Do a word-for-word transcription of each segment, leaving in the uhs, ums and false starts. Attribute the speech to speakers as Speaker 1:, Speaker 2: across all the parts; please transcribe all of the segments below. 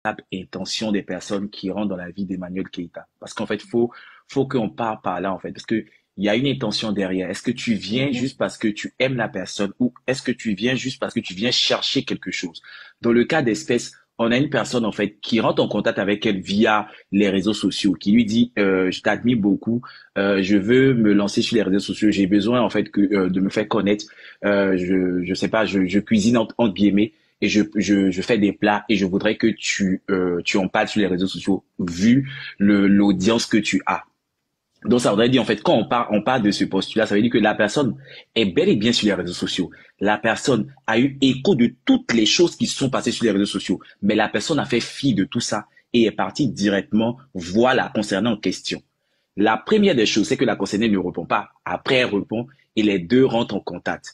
Speaker 1: intention des personnes qui rentrent dans la vie d'Emmanuel Keïta. Parce qu'en fait, faut, faut qu'on parte par là, en fait. Parce que il y a une intention derrière. Est-ce que tu viens juste parce que tu aimes la personne ou est-ce que tu viens juste parce que tu viens chercher quelque chose? Dans le cas d'espèce, on a une personne, en fait, qui rentre en contact avec elle via les réseaux sociaux, qui lui dit, euh, je t'admire beaucoup, euh, je veux me lancer sur les réseaux sociaux, j'ai besoin, en fait, que, euh, de me faire connaître, euh, je, je sais pas, je, je cuisine entre, entre guillemets, et je, je, je fais des plats et je voudrais que tu, euh, tu en parles sur les réseaux sociaux vu le, l'audience que tu as. Donc, ça voudrait dire, en fait, quand on parle, on parle de ce postulat, ça veut dire que la personne est bel et bien sur les réseaux sociaux. La personne a eu écho de toutes les choses qui se sont passées sur les réseaux sociaux. Mais la personne a fait fi de tout ça et est partie directement voir la concernée en question. La première des choses, c'est que la concernée ne répond pas. Après, elle répond et les deux rentrent en contact.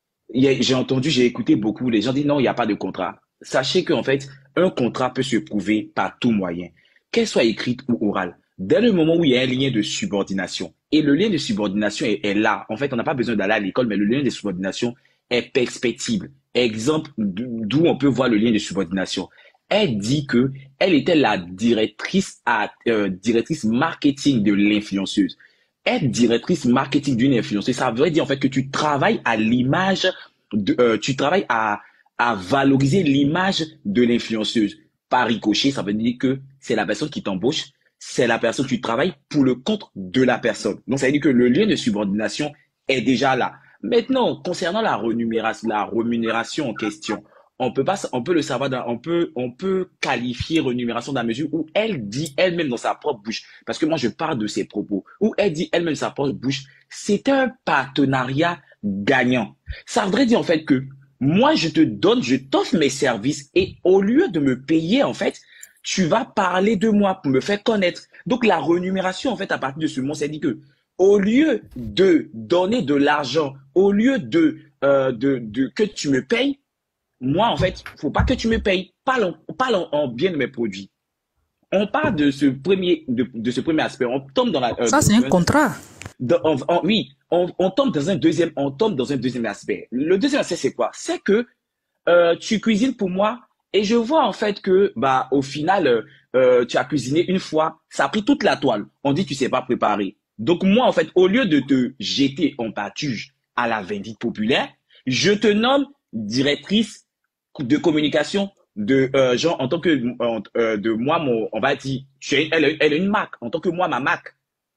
Speaker 1: J'ai entendu, j'ai écouté beaucoup, les gens disent non, il n'y a pas de contrat. Sachez qu'en fait, un contrat peut se prouver par tout moyen, qu'elle soit écrite ou orale. Dès le moment où il y a un lien de subordination, et le lien de subordination est, est là, en fait, on n'a pas besoin d'aller à l'école, mais le lien de subordination est perspectible. Exemple d'où on peut voir le lien de subordination. Elle dit que elle était la directrice à, euh, directrice marketing de l'influenceuse. Être directrice marketing d'une influenceuse, ça veut dire en fait que tu travailles à l'image, de, euh, tu travailles à, à valoriser l'image de l'influenceuse. Par ricochet, ça veut dire que c'est la personne qui t'embauche, c'est la personne, tu travailles pour le compte de la personne. Donc ça veut dire que le lien de subordination est déjà là. Maintenant, concernant la rémunération, la rémunération en question, on peut pas, on peut le savoir, dans, on peut, on peut qualifier rémunération dans la mesure où elle dit elle-même dans sa propre bouche, parce que moi je parle de ses propos, où elle dit elle-même dans sa propre bouche, c'est un partenariat gagnant. Ça voudrait dire en fait que moi je te donne, je t'offre mes services et au lieu de me payer en fait, tu vas parler de moi pour me faire connaître. Donc la rémunération en fait à partir de ce moment, c'est dit que au lieu de donner de l'argent, au lieu de, euh, de, de que tu me payes, moi, en fait, faut pas que tu me payes. Parle en, parle en, en bien de mes produits. On parle de ce premier, de, de ce premier aspect. On tombe dans la, euh,
Speaker 2: Ça, c'est un
Speaker 1: dans,
Speaker 2: contrat.
Speaker 1: dans, en- en- oui, on, on tombe dans un deuxième, on tombe dans un deuxième aspect. Le deuxième aspect, c'est quoi? C'est que euh, tu cuisines pour moi et je vois en fait que, bah, au final, euh, euh, tu as cuisiné une fois, ça a pris toute la toile. On dit que tu sais pas préparer. Donc moi, en fait, au lieu de te jeter en pâture à la vindicte populaire, je te nomme directrice de communication de euh, genre en tant que euh, de moi mon on va dire tu es, elle, elle est une marque en tant que moi ma marque.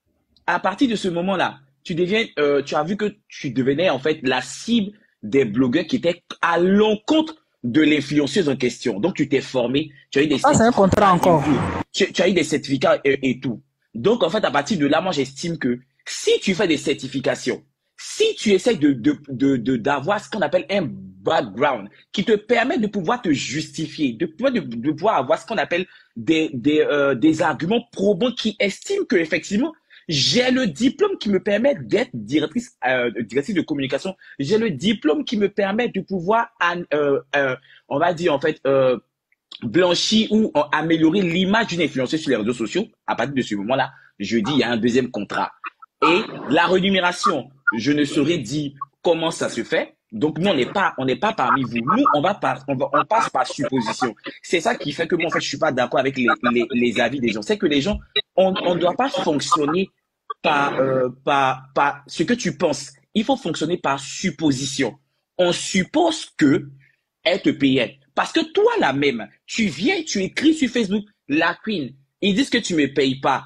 Speaker 1: À partir de ce moment-là, tu deviens euh, tu as vu que tu devenais en fait la cible des blogueurs qui étaient à l'encontre de l'influenceuse en question. Donc tu t'es formé, tu as eu des
Speaker 2: Ça, c'est un contrat
Speaker 1: certificats et
Speaker 2: encore.
Speaker 1: tout. Tu, tu as eu des certificats et, et tout. Donc en fait à partir de là, moi j'estime que si tu fais des certifications, si tu essaies de, de, de, de- d'avoir ce qu'on appelle un background qui te permet de pouvoir te justifier, de pouvoir, de, de pouvoir avoir ce qu'on appelle des, des, euh, des arguments probants qui estiment que effectivement j'ai le diplôme qui me permet d'être directrice, euh, directrice de communication. J'ai le diplôme qui me permet de pouvoir, euh, euh, on va dire en fait, euh, blanchir ou euh, améliorer l'image d'une influenceuse sur les réseaux sociaux. À partir de ce moment-là, je dis il y a un deuxième contrat. Et la rémunération, je ne saurais dire comment ça se fait. Donc nous on n'est pas on n'est pas parmi vous. Nous on va par, on va on passe par supposition. C'est ça qui fait que moi en fait je suis pas d'accord avec les, les, les avis des gens. C'est que les gens on on ne doit pas fonctionner par euh, par par ce que tu penses. Il faut fonctionner par supposition. On suppose que elle te payait. Parce que toi, la même, tu viens, tu écris sur Facebook, la queen, ils disent que tu me payes pas.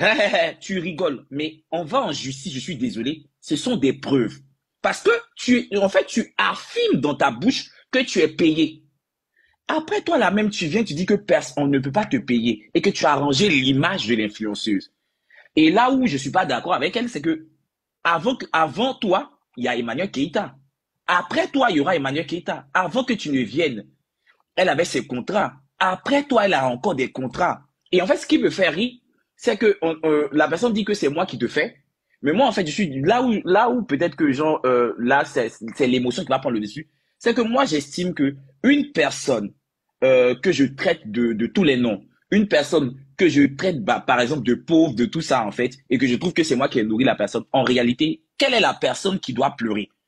Speaker 1: Tu rigoles. Mais on va en justice, je suis désolé. Ce sont des preuves. Parce que tu, en fait, tu affirmes dans ta bouche que tu es payé. Après, toi, la même, tu viens, tu dis que personne, on ne peut pas te payer et que tu as arrangé l'image de l'influenceuse. Et là où je suis pas d'accord avec elle, c'est que avant, avant toi, il y a Emmanuel Keïta. Après toi, il y aura Emmanuel Keïta. Avant que tu ne viennes, elle avait ses contrats. Après toi, elle a encore des contrats. Et en fait, ce qui me fait rire, c'est que on, euh, la personne dit que c'est moi qui te fais. Mais moi, en fait, je suis là où, là où peut-être que genre, euh, là, c'est c'est l'émotion qui va prendre le dessus. C'est que moi, j'estime que une personne euh, que je traite de, de tous les noms, une personne que je traite, bah, par exemple, de pauvre, de tout ça, en fait, et que je trouve que c'est moi qui ai nourri la personne, en réalité, quelle est la personne qui doit pleurer?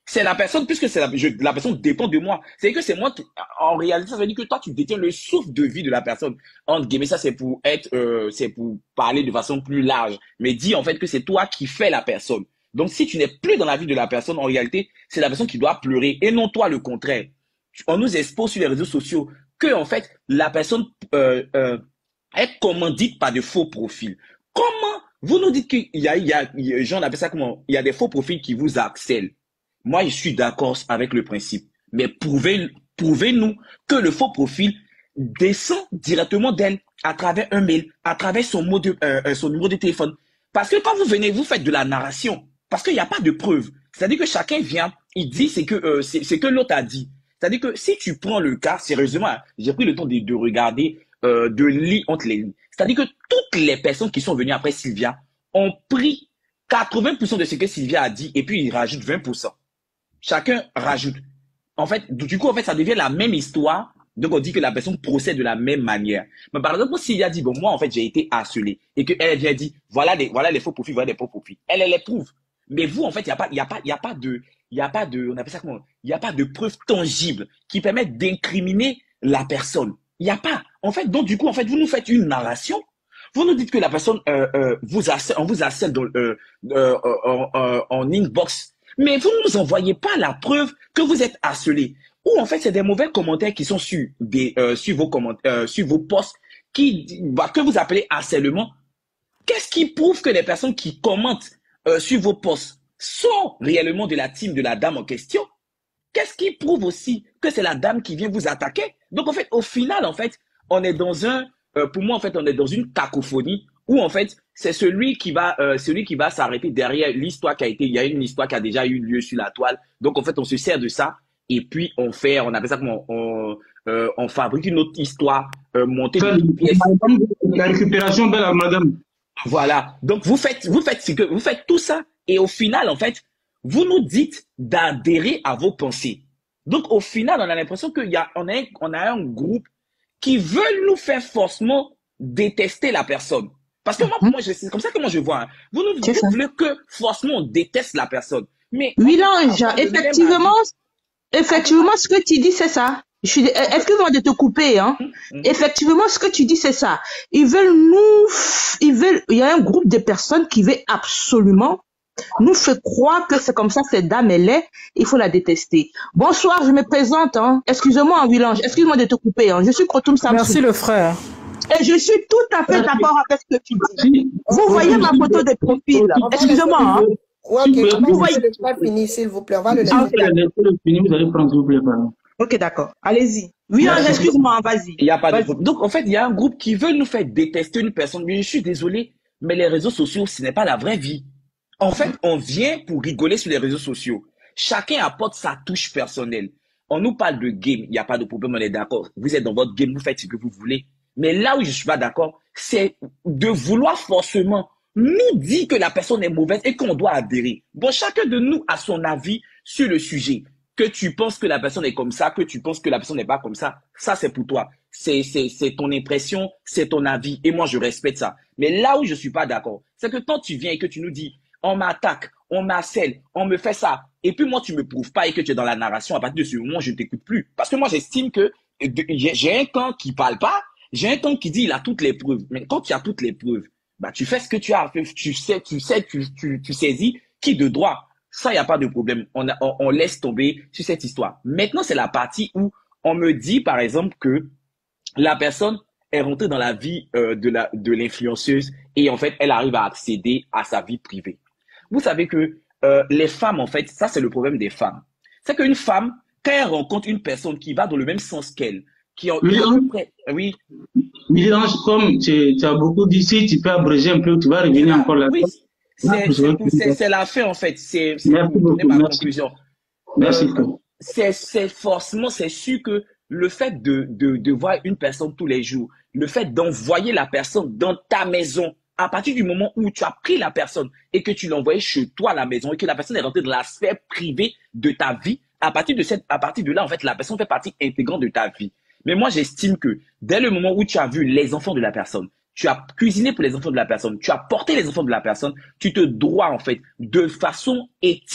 Speaker 1: C'est la personne, puisque c'est la, je- la personne dépend de moi. C'est que c'est moi qui, en réalité, ça veut dire que toi, tu détiens le souffle de vie de la personne. Entre guillemets, ça, c'est pour être, euh, c'est pour parler de façon plus large. Mais dis, en fait, que c'est toi qui fais la personne. Donc, si tu n'es plus dans la vie de la personne, en réalité, c'est la personne qui doit pleurer et non toi le contraire. On nous expose sur les réseaux sociaux que, en fait, la personne, euh, euh, est commandite par de faux profils. Comment vous nous dites qu'il y a, il y a, il y a, Jean appelle ça comment? Il y a des faux profils qui vous harcèlent. Moi, je suis d'accord avec le principe. Mais prouvez, prouvez-nous que le faux profil descend directement d'elle à travers un mail, à travers son, mot de, euh, euh, son numéro de téléphone. Parce que quand vous venez, vous faites de la narration. Parce qu'il n'y a pas de preuve. C'est-à-dire que chacun vient, il dit c'est que, euh, c'est, c'est que l'autre a dit. C'est-à-dire que si tu prends le cas, sérieusement, hein, j'ai pris le temps de, de regarder, euh, de lire entre les lignes. C'est-à-dire que toutes les personnes qui sont venues après Sylvia ont pris quatre-vingts pour cent de ce que Sylvia a dit et puis ils rajoutent vingt pour cent. Chacun rajoute. En fait, du coup, en fait, ça devient la même histoire. Donc, on dit que la personne procède de la même manière. Mais par exemple, s'il a dit, bon, moi, en fait, j'ai été harcelé et qu'elle vient dire, voilà les, voilà les faux profils, voilà les faux profils. Elle, elle les prouve. Mais vous, en fait, il n'y a pas, il y a pas, il y a pas de, il y a pas de, on appelle ça comment? Il n'y a pas de preuves tangibles qui permettent d'incriminer la personne. Il n'y a pas. En fait, donc, du coup, en fait, vous nous faites une narration. Vous nous dites que la personne, euh, euh, vous harcèle, on vous harcèle dans, euh, euh, euh, euh, en inbox. Mais vous ne nous envoyez pas la preuve que vous êtes harcelé. Ou en fait, c'est des mauvais commentaires qui sont sur, des, euh, sur, vos, commentaires, euh, sur vos posts qui, bah, que vous appelez harcèlement. Qu'est-ce qui prouve que les personnes qui commentent euh, sur vos posts sont réellement de la team de la dame en question? Qu'est-ce qui prouve aussi que c'est la dame qui vient vous attaquer? Donc en fait, au final, en fait, on est dans un, euh, pour moi, en fait, on est dans une cacophonie où en fait, c'est celui qui va, euh, celui qui va s'arrêter derrière l'histoire qui a été, il y a une histoire qui a déjà eu lieu sur la toile. Donc en fait, on se sert de ça et puis on fait, on appelle ça comment, on, euh, on fabrique une autre histoire euh, montée de toutes pièces.
Speaker 2: La récupération de la madame.
Speaker 1: Voilà. Donc vous faites, vous faites ce que, vous faites tout ça et au final, en fait, vous nous dites d'adhérer à vos pensées. Donc au final, on a l'impression qu'il y a, on a, un, on a un groupe qui veut nous faire forcément détester la personne. Parce que moi, pour moi, c'est comme ça que moi je vois. Hein. Vous nous
Speaker 3: C'est
Speaker 1: vous
Speaker 3: ça.
Speaker 1: voulez que forcément on déteste la personne. Mais
Speaker 3: Oui,
Speaker 1: on peut
Speaker 3: Lange,
Speaker 1: avoir le même
Speaker 3: effectivement,
Speaker 1: avis. On peut
Speaker 3: effectivement,
Speaker 1: pas.
Speaker 3: ce que tu dis, c'est ça. Je suis, excuse-moi de te couper, hein.
Speaker 1: Hum, hum.
Speaker 3: Effectivement, ce que tu dis, c'est ça. Ils veulent nous, f- ils veulent, il y a un groupe de personnes qui veut absolument nous fait croire que c'est comme ça, cette dame, elle est, il faut la détester. Bonsoir, je me présente, hein. Excusez-moi, hein, Willange, excuse-moi de te couper, hein. Je suis Krotoum Samsou.
Speaker 4: Merci le frère.
Speaker 3: Et je suis tout à fait d'accord avec ce que tu dis.
Speaker 2: Si,
Speaker 3: Vous voyez ma photo de profil, là.
Speaker 2: On va
Speaker 3: Excusez-moi, hein.
Speaker 5: Ok,
Speaker 2: si vous
Speaker 5: on va
Speaker 3: Vous
Speaker 2: pouvez,
Speaker 3: voyez.
Speaker 5: laisser le chat finir, s'il vous plaît. On va le
Speaker 2: si
Speaker 5: laisser
Speaker 2: vous pouvez
Speaker 5: finir.
Speaker 2: laisser le finir, vous allez prendre, s'il vous plaît, pardon.
Speaker 3: Ok, d'accord. Allez-y. Willange,
Speaker 2: Merci.
Speaker 3: excuse-moi, hein, vas-y.
Speaker 1: Il n'y a pas de
Speaker 3: Vas-y.
Speaker 1: problème. Donc, en fait, il y a un groupe qui veut nous faire détester une personne. Mais je suis désolé, mais les réseaux sociaux, ce n'est pas la vraie vie. En fait, on vient pour rigoler sur les réseaux sociaux. Chacun apporte sa touche personnelle. On nous parle de game, il n'y a pas de problème, on est d'accord. Vous êtes dans votre game, vous faites ce que vous voulez. Mais là où je suis pas d'accord, c'est de vouloir forcément nous dire que la personne est mauvaise et qu'on doit adhérer. Bon, chacun de nous a son avis sur le sujet. Que tu penses que la personne est comme ça, que tu penses que la personne n'est pas comme ça, ça c'est pour toi. C'est, c'est, c'est ton impression, c'est ton avis. Et moi, je respecte ça. Mais là où je suis pas d'accord, c'est que quand tu viens et que tu nous dis, on m'attaque, on m'harcèle, on me fait ça, et puis moi, tu me prouves pas et que tu es dans la narration, à partir de ce moment, je ne t'écoute plus. Parce que moi, j'estime que de- j'ai j'ai un camp qui parle pas, j'ai un camp qui dit il a toutes les preuves. Mais quand tu as toutes les preuves, bah, tu fais ce que tu as fait, tu sais, tu sais, tu, tu, tu saisis qui de droit. Ça, il n'y a pas de problème. On, a- on, on laisse tomber sur cette histoire. Maintenant, c'est la partie où on me dit, par exemple, que la personne est rentrée dans la vie euh, de la de l'influenceuse et en fait, elle arrive à accéder à sa vie privée. Vous savez que euh, les femmes, en fait, ça, c'est le problème des femmes. C'est qu'une femme, quand elle rencontre une personne qui va dans le même sens qu'elle, qui est
Speaker 2: Oui,
Speaker 1: à
Speaker 2: hein.
Speaker 1: peu près, oui,
Speaker 2: Milange, comme tu, tu as beaucoup dit, si tu peux abréger un peu, tu vas revenir
Speaker 1: voilà,
Speaker 2: encore là-dessus.
Speaker 1: oui,
Speaker 2: Ah,
Speaker 1: c'est
Speaker 2: je
Speaker 1: c'est
Speaker 2: vais
Speaker 1: pour- c'est
Speaker 2: finir.
Speaker 1: c'est la fin en fait, c'est c'est
Speaker 2: Merci
Speaker 1: pour donner
Speaker 2: beaucoup,
Speaker 1: ma
Speaker 2: merci.
Speaker 1: conclusion.
Speaker 2: Merci,
Speaker 1: Euh,
Speaker 2: frère.
Speaker 1: c'est c'est forcément c'est sûr que le fait de de de voir une personne tous les jours, le fait d'envoyer la personne dans ta maison, à partir du moment où tu as pris la personne et que tu l'as envoyée chez toi à la maison et que la personne est rentrée dans la sphère privée de ta vie, à partir de cette à partir de là en fait la personne fait partie intégrante de ta vie. Mais moi j'estime que dès le moment où tu as vu les enfants de la personne, tu as cuisiné pour les enfants de la personne, tu as porté les enfants de la personne, tu te dois en fait de façon éthique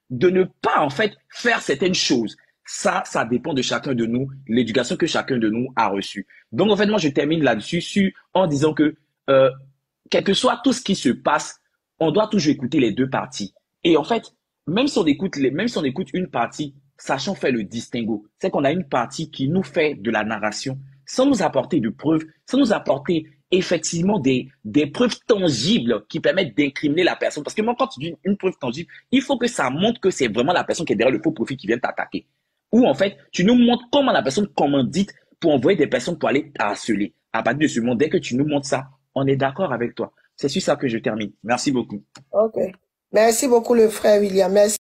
Speaker 1: de ne pas, en fait, faire certaines choses. Ça, ça dépend de chacun de nous, l'éducation que chacun de nous a reçue. Donc, en fait, moi, je termine là-dessus sur, en disant que, euh, quel que soit tout ce qui se passe, on doit toujours écouter les deux parties. Et en fait, même si on écoute les, même si on écoute une partie, sachant faire le distinguo, c'est qu'on a une partie qui nous fait de la narration, sans nous apporter de preuves, sans nous apporter effectivement des, des preuves tangibles qui permettent d'incriminer la personne. Parce que moi, quand tu dis une preuve tangible, il faut que ça montre que c'est vraiment la personne qui est derrière le faux profil qui vient t'attaquer. Ou en fait, tu nous montres comment la personne commandite pour envoyer des personnes pour aller t'harceler. À partir de ce moment, dès que tu nous montres ça, on est d'accord avec toi. C'est sur ça que je termine. Merci beaucoup.
Speaker 5: Ok. Merci beaucoup, le frère William. Merci.